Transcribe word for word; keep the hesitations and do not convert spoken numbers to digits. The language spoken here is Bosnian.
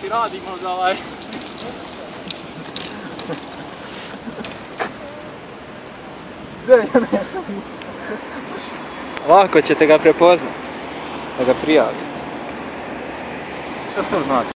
ti radi možda ovaj... Lako ćete ga prepoznati, da ga prijavite. Što to znači?